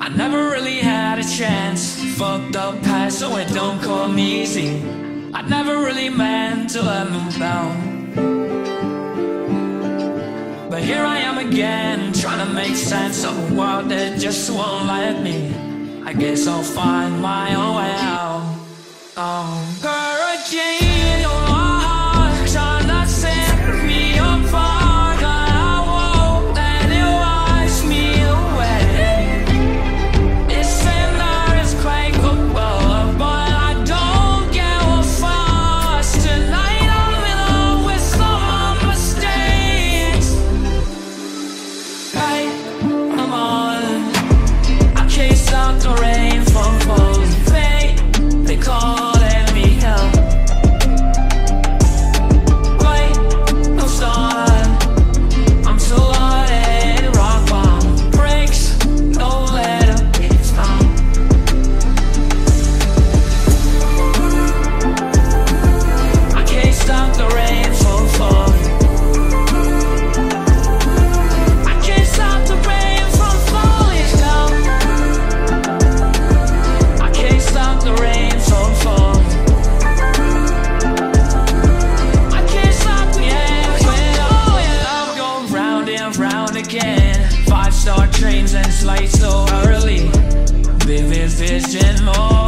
I never really had a chance. Fucked up past, so it don't come easy. I never really meant to let them down, but here I am again, trying to make sense of a world that just won't let me. I guess I'll find my own way out. Oh, hurricane, your heart trying to set me apart, but I won't let it wash me away. It's an earthquake, but I don't give a fuss. Tonight I'm in love with some of my mistakes. Hey, I'm on. I chase out the rain from falling. They calling me out. Wait, no start. I'm so loaded, rock bomb breaks, no letter, it's gone. I can't stop the rain from falling. I can't stop the rain from falling down. I can't stop the rain. I can't stop the end when all your love goes round and round again. 5-star trains and flights so early, vivid vision more.